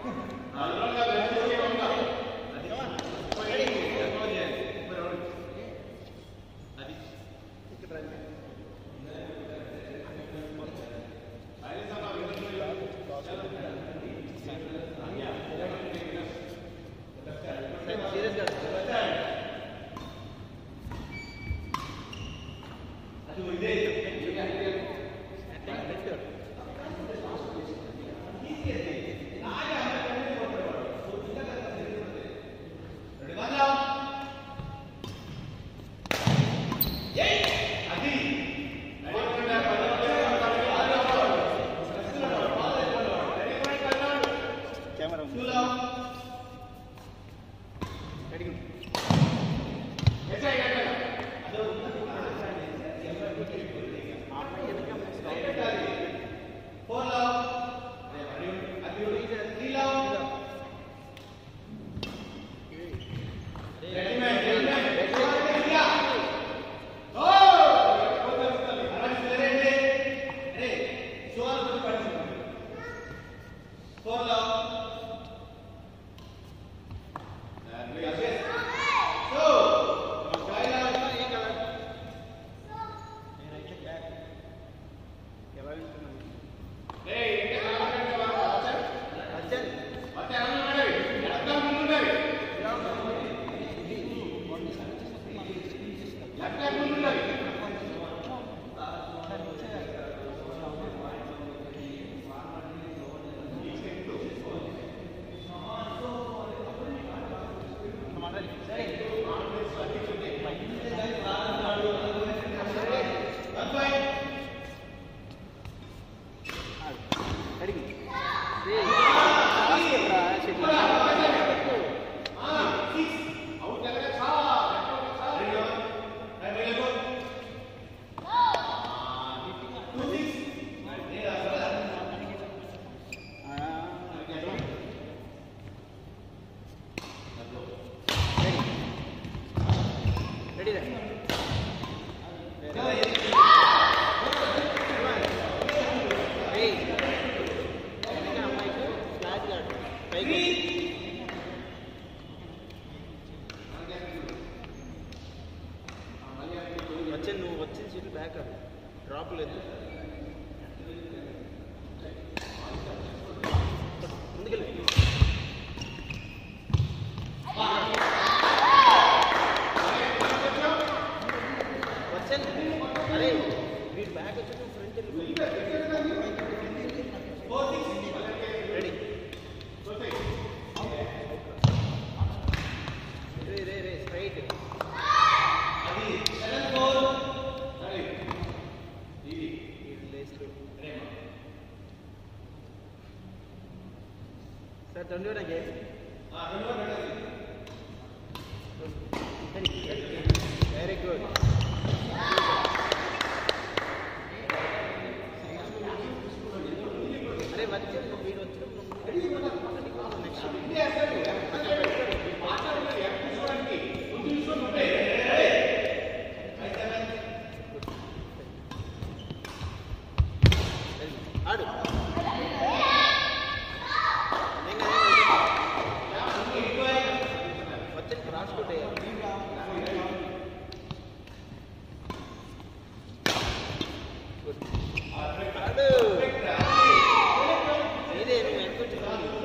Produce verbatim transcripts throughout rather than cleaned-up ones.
Don't do it again. Ah, don't do it again. Very good. अरे बच्चे को beat Aduh. Ini dia yang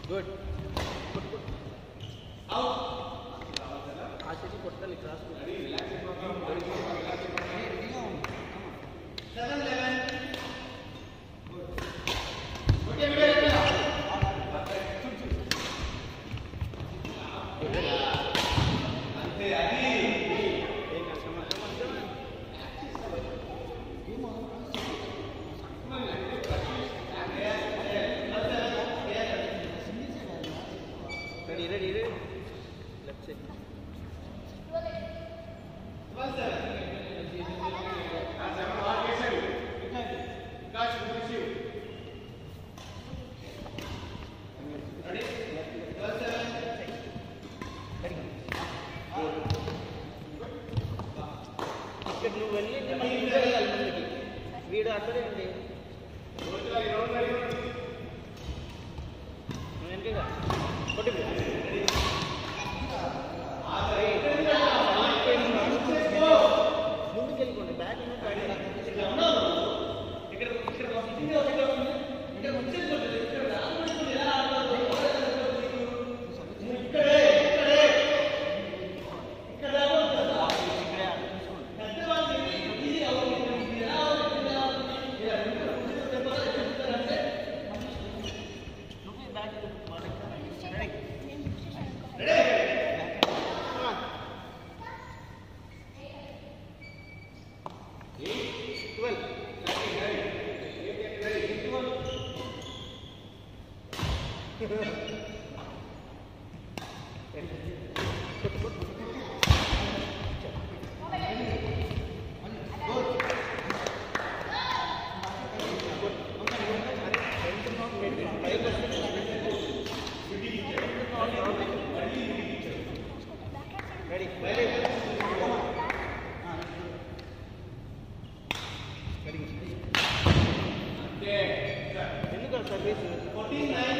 Good. Put, put. Out. Actually, put the cross. Relax. Seven, eleven. Ready, ready, ready. Left side. ఇక్కడ నువ్వు వెళ్ళి వీడు అక్కడే అండి నువ్వు వెనకగా కొట్టి ముందుకు వెళ్ళిపోండి బ్యాక్ Ready, ready. ఎందుకు service fourteen nine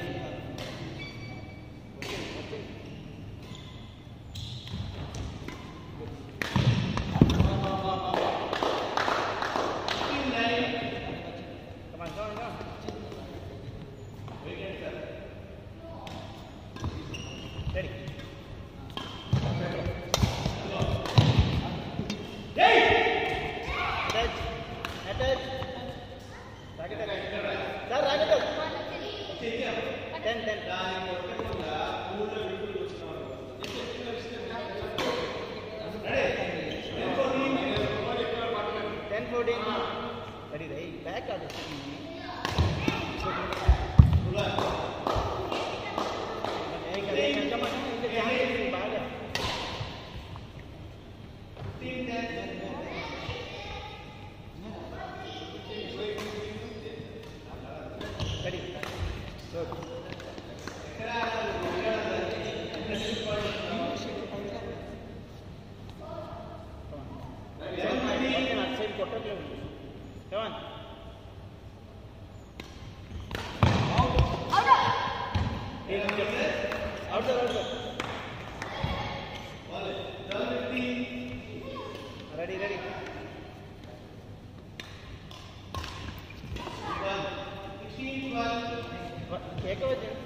ready. Hey! Attach. Attach. Racket attach. Sir, racket attach. ten, ten. ten, fourteen. Ready, ready. Back at it. Ready. Good. Come on. Outside, outside. Ready, ready. Take away there.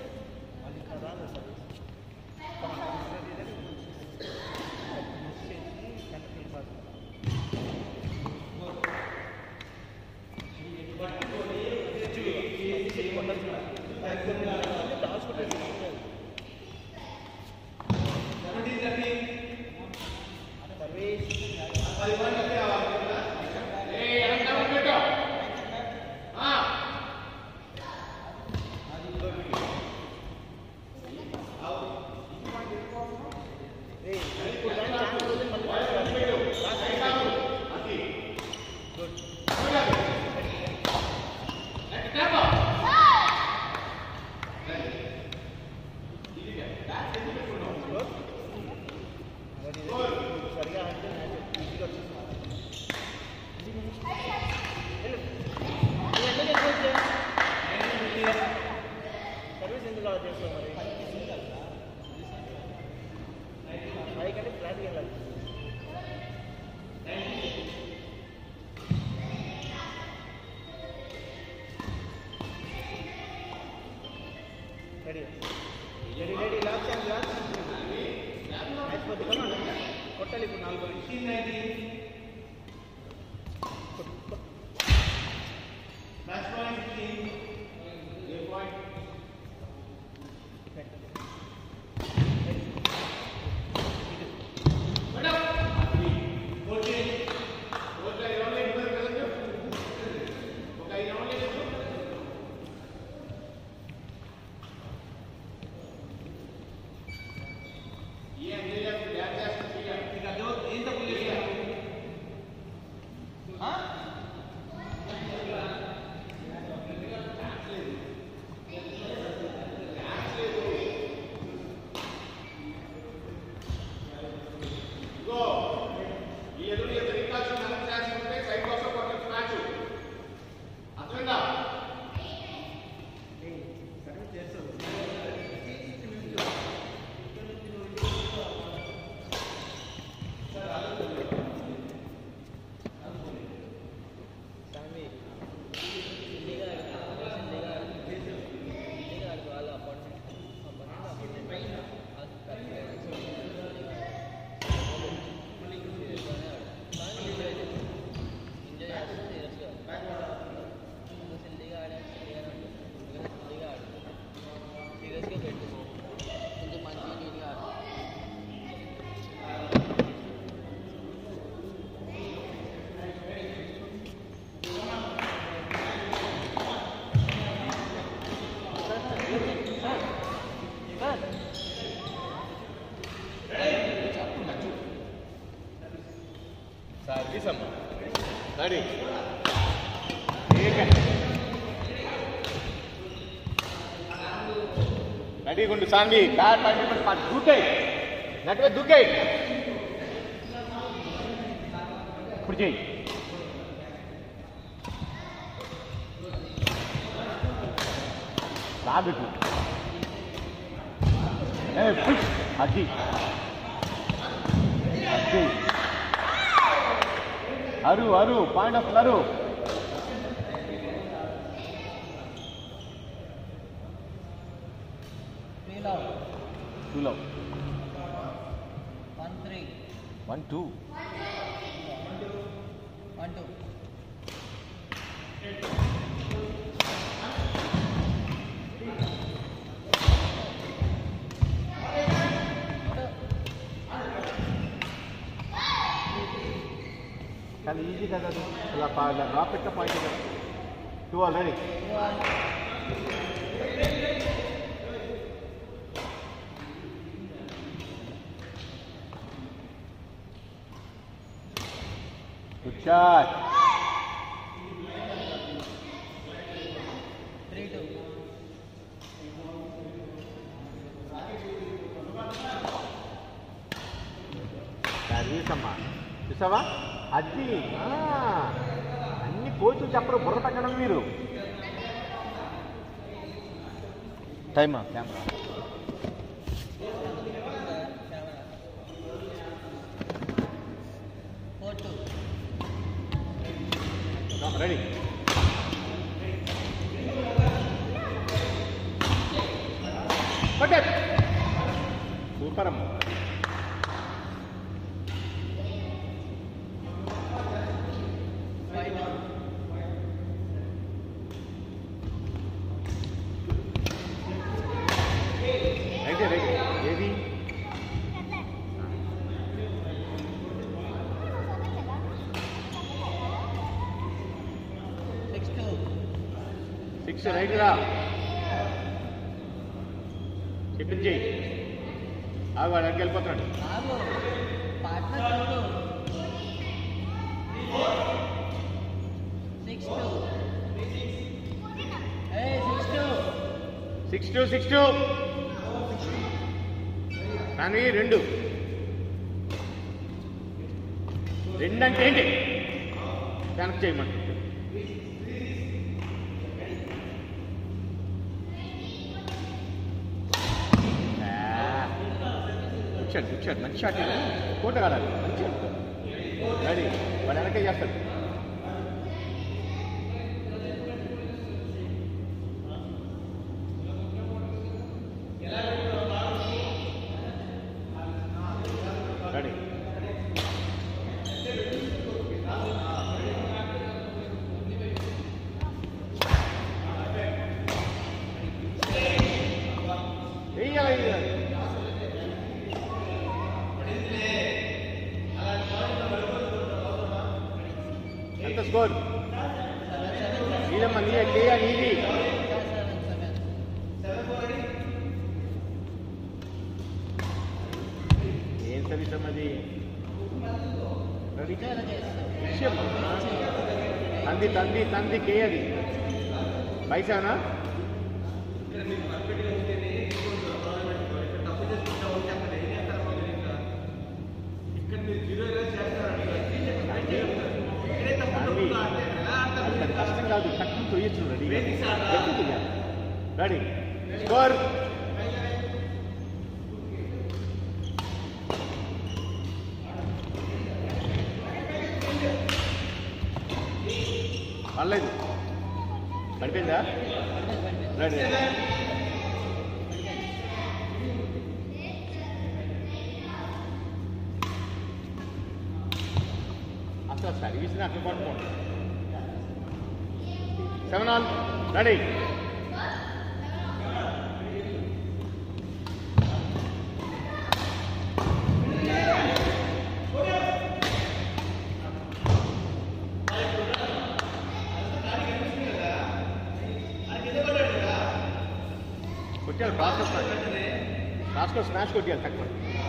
Ready ready ready last time last అయిపోతుంది కదా కొట్టాలి ఇప్పుడు నాలుగు match point ఏ point Ready. Ready, going to Sanvi. Bad five different parts. Dukei. That way, Dukei. Purjay. Rabitu. Hey, push. Haji. Haji. Aru, Aru, point of Aru. Three low. Two low. One three. One two. One two. Can easy that la pa la drop it the point two already. Good shot. Three two. Service amma. చూసావా అది అన్ని coach చెప్పరు బుర్ర తగ్గడం మీరు టైమా camera ready super అమ్మ six right రా చెప్పించి ఆగు వాడు అక్కడికి వెళ్ళిపోతున్నాడు సిక్స్ టూ సిక్స్ టూ కానీ రెండు రెండు అంటే ఏంటి కనెక్ట్ చేయమంట కూర్చోండి కూర్చోండి మంచి షాట్ ఇది కోట కాడాలి మంచి రెడీ వాడు వెనకే చేస్తాడు తంది తంది తంది కేయది పైసానా కష్టం కాదు తక్కువ తొయ్యచ్చు రెడీ రెడీ స్కోర్ పర్లేదు పడిపోయిందా రెడీ అసలు సర్వీస్ని అట్లా పట్టుకోండి సెవెన్ ఆల్ రెడీ కొట్టాలి ప్రాసెస్ రాసుకో స్మాష్ కొట్టాలి తక్కువ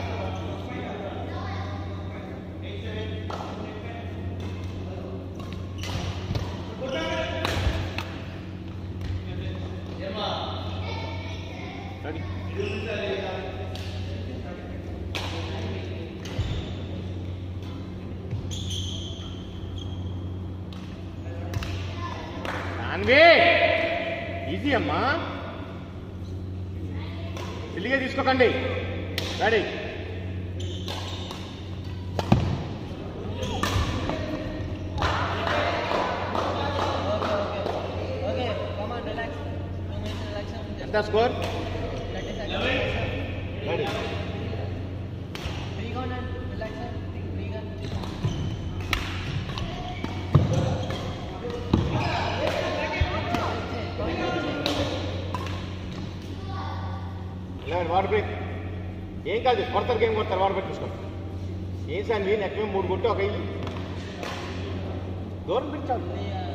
అన్వే ఈజీ అమ్మా ఇల్లిగా తీసుకోకండి రెడీ ఎంత స్కోర్ రెడీ వాటర్ బ్రేక్ ఏం కాదు కొడతారు గేమ్ కొడతారు వాటర్ బ్రేక్ తీసుకోండి ఏం సార్ నేను ఎక్కడ మూడు కొట్టి ఒక ఇల్లు దూరం పెట్టాలి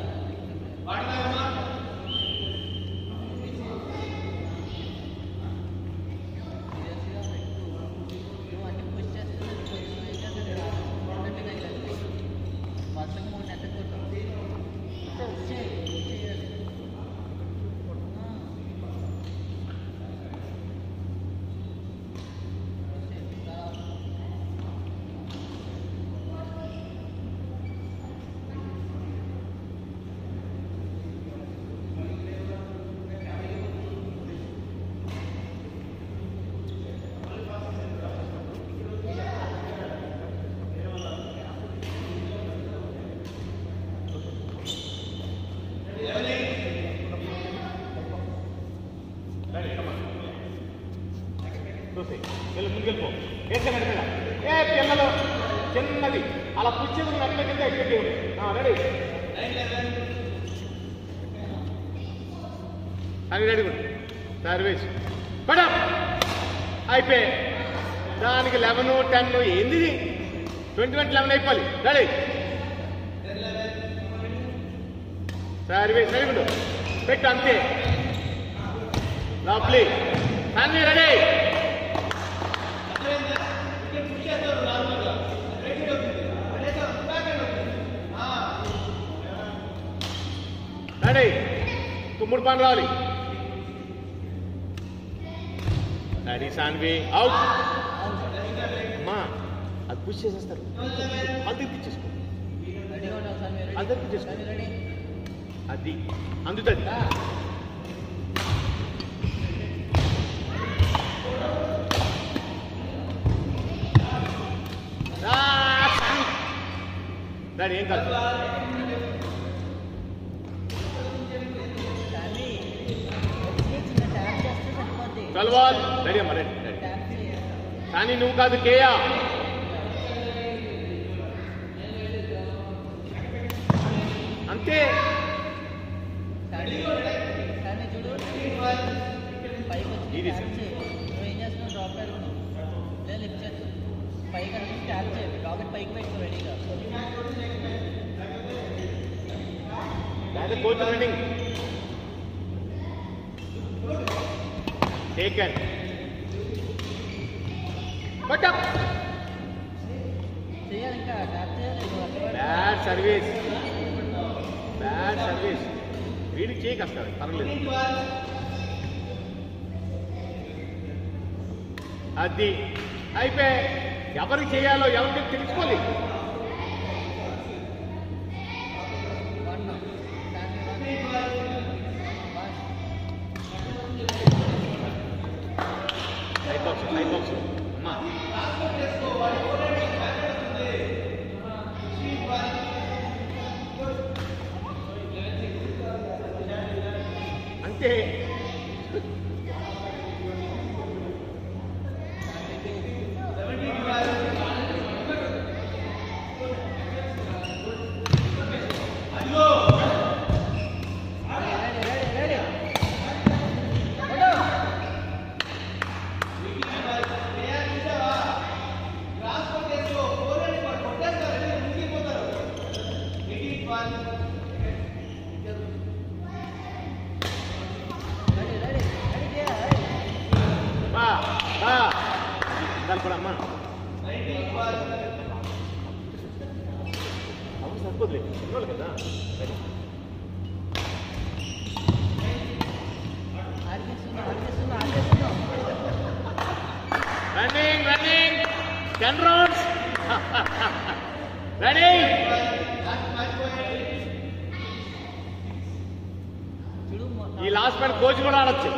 ముందుకెళ్ళిపో వేసానండి మీద ఏ పిల్లలు చిన్నది అలా పుచ్చేది నట్ల కింద ఎక్కి రెడీ అని రెడీ కూడా సర్వీస్ పడా అయిపోయి దానికి లెవెన్ టెన్ ఏంది ట్వంటీ ట్వంటీ లెవెన్ అయిపోవాలి రెడీ సర్వీస్ రెడీ కూడా పెట్టు అంతే లవ్లీ అన్నీ రెడీ రెడీ తుమ్ముడు పని రావాలి రెడీ సాన్వి అవుట్ అమ్మా అది పుష్ చేసేస్తారు అందరికి తెచ్చేసుకో అందరికి తెచ్చేసుకో అది అందుతుంది రెడీ ఏం కాదు చల్వాల్ రెడీ అమ్మా రెడీ రెడీ కానీ నువ్వు కాదు కేయా అంతే ఇది coach running taken but up bad service bad bad service. వీడికి చేయక వస్తాడు పర్లేదు. అది అయిపోయి ఎవరికి చేయాలో ఎవరికి తెలుసుకోవాలి. సైడ్ బాక్స్ సైడ్ బాక్స్ అమ్మా. అంతే. అమ్మా అప్పుడు సరిపోతులే ఇవ్వాలి కదా. Running running ten rounds ready. ఈ లాస్ట్ మ్యాచ్ కోచ్ కూడా ఆడొచ్చు.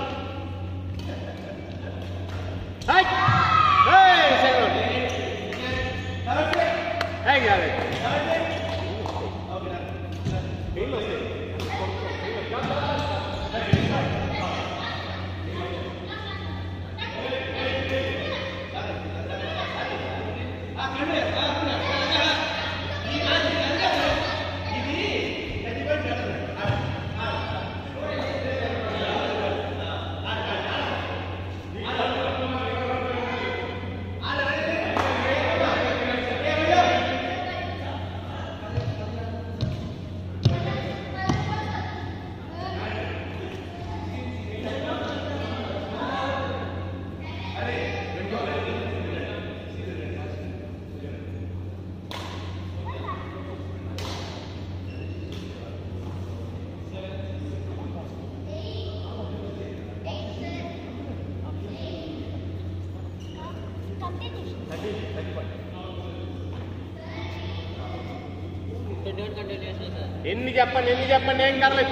ఎన్ని చెప్పండి ఎన్ని చెప్పండి ఏం కాలేదు.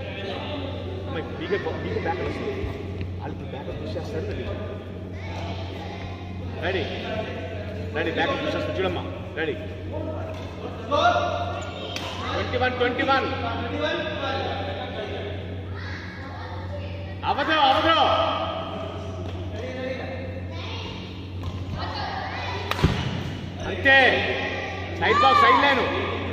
రెడీ రెడీ బ్యాక్ చూసేస్తా చూడమ్మా. Ready twenty one twenty one అవదో అవదో. అంతే సైడ్ బాక్స్ సైడ్ లేను.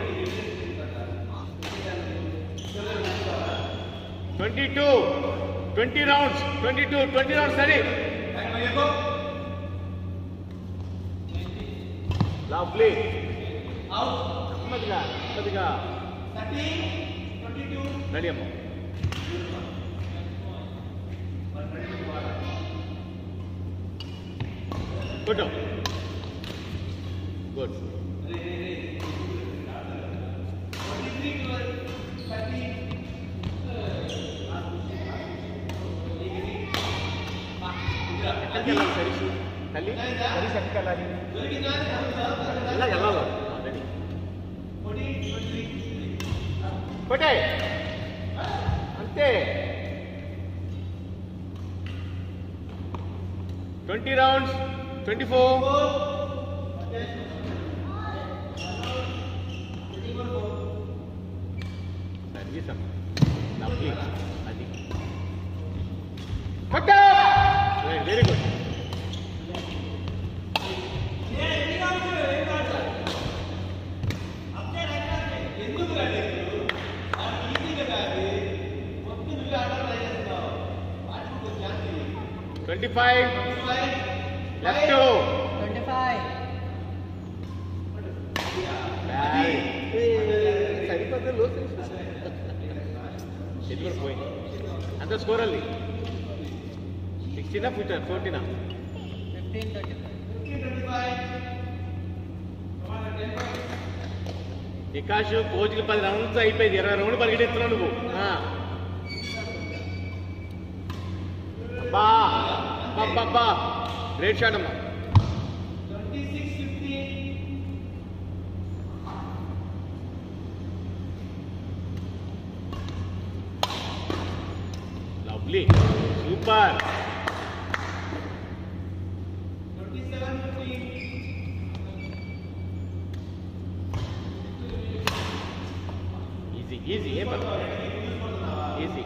Twenty two twenty rounds twenty two twenty rounds ready. Lovely నెమ్మదిగా నెమ్మదిగా రెడీ అమ్మా. Good good. తల్లి తల్లి సరికెళ్ళాలి ఇలా వెళ్ళాలి. కొట్టే అంతే. Twenty rounds twenty four. Service అమ్మా లవ్లీ. అది కొట్టా. Very good. Twenty five left twenty five సరిపోతే ఎదురు పోయి అంత స్కోర్ ಅಲ್ಲಿ సిక్స్టీనా ఫిఫ్టీనా ఫోర్టీనా ఫిఫ్టీన్ ట్వంటీ ఫైవ్ వికాష్ కోచ్కి పది రౌండ్స్ అయిపోయింది, ఇరవై రౌండ్లు పరిగెడుతున్నావు నువ్వు. బా బా గ్రేట్ షాట్ అమ్మా. Lovely, super. ఈజీ ఈజీ, ఏం పర్లేదు, ఈజీ.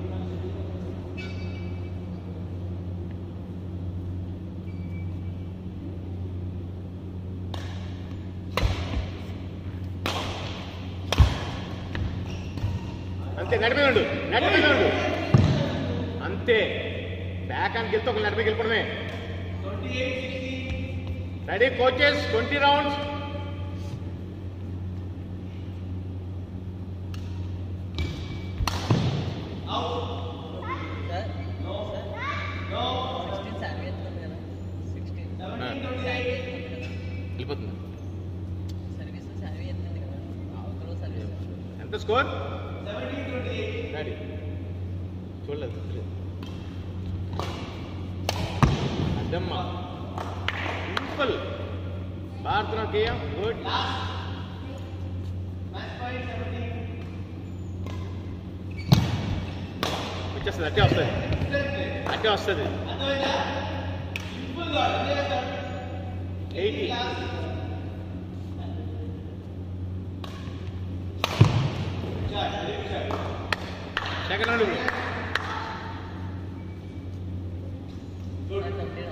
అంతే, నడిపే ఉండు, నడిపే ఉండు, అంతే. బ్యాక్ అని గెలితే ఒక నడిపే గెలుపడమే. Ready coaches, twenty rounds. వెళ్ళిపోతుంది. ఎంత స్కోర్? రెడీ, చూడలేదు అద్దమ్మా, సింపుల్. భారత్ కేయం గుడ్. వచ్చేస్తుంది, అట్టే వస్తుంది, అట్టే వస్తుంది. ఎయిటీ. Second round.